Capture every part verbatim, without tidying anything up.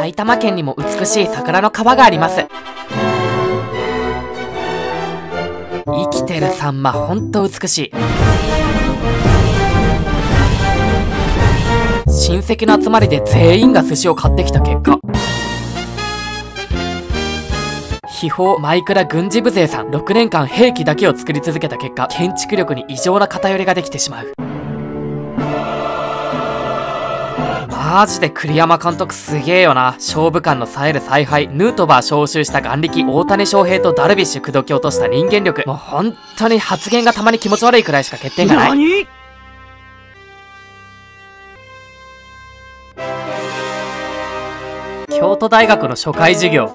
埼玉県にも美しい桜の川があります。生きてるサンマほんと美しい。親戚の集まりで全員が寿司を買ってきた結果、秘宝マイクラ軍事部勢さんろくねんかん兵器だけを作り続けた結果、建築力に異常な偏りができてしまう。マジで栗山監督すげえよな。勝負感の冴える采配、ヌートバー招集した眼力、大谷翔平とダルビッシュ口説き落とした人間力、もう本当に発言がたまに気持ち悪いくらいしか欠点がない。 何？ 京都大学の初回授業。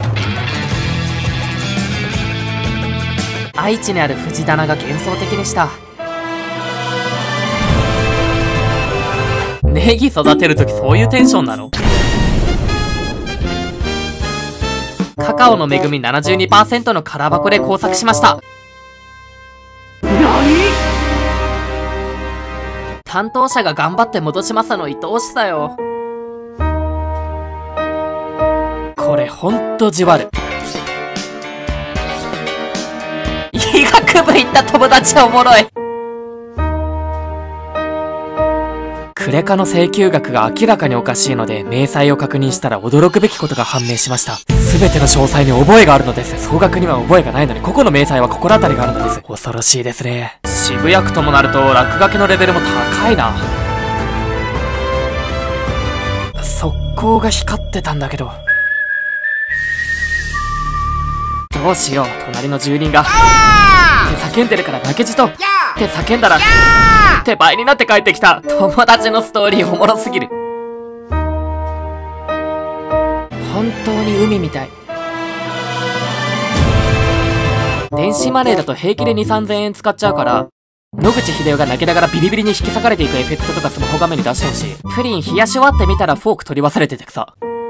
愛知にある藤棚が幻想的でした。ネギ育てるときそういうテンションなの？カカオの恵み ななじゅうにパーセント の空箱で工作しました。 何？ 担当者が頑張って戻しますの愛おしさよ。これほんとじわる。医学部行った友達おもろい。クレカの請求額が明らかにおかしいので、明細を確認したら驚くべきことが判明しました。すべての詳細に覚えがあるのです。総額には覚えがないのに、個々の明細は心当たりがあるのです。恐ろしいですね。渋谷区ともなると、落書きのレベルも高いな。側溝が光ってたんだけど。どうしよう、隣の住人が。って叫んでるから負けじと。って叫んだら、って倍になって帰ってきた。友達のストーリーおもろすぎる。本当に海みたい。電子マネーだと平気でに、さんぜんえん使っちゃうから、野口英世が泣きながらビリビリに引き裂かれていくエフェクトとかスマホ画面に出してほしい。プリン冷やし終わってみたらフォーク取り忘れててさ。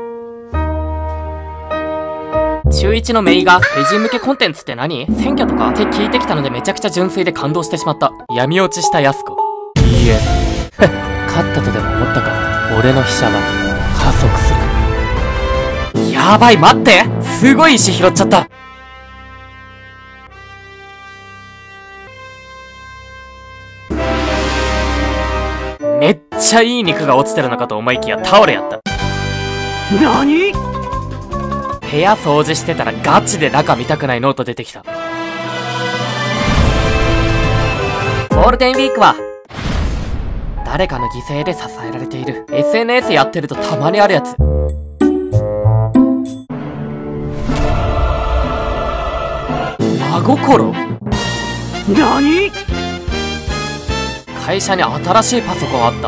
中いちのメイが成人向けコンテンツって何？選挙とかって聞いてきたのでめちゃくちゃ純粋で感動してしまった。闇落ちしたやす子。いいえ。勝ったとでも思ったか。俺の飛車は加速する。やばい、待って、すごい石拾っちゃった。めっちゃいい肉が落ちてるのかと思いきやタオルやった。 何？ 部屋掃除してたらガチで中見たくないノート出てきた。ゴールデンウィークは誰かの犠牲で支えられている。 エスエヌエス やってるとたまにあるやつ。真心？ 何？ 会社に新しいパソコンあった。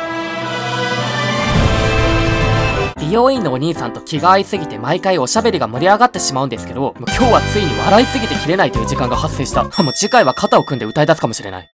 美容院のお兄さんと気が合いすぎて毎回おしゃべりが盛り上がってしまうんですけど、もう今日はついに笑いすぎて切れないという時間が発生した。もう次回は肩を組んで歌い出すかもしれない。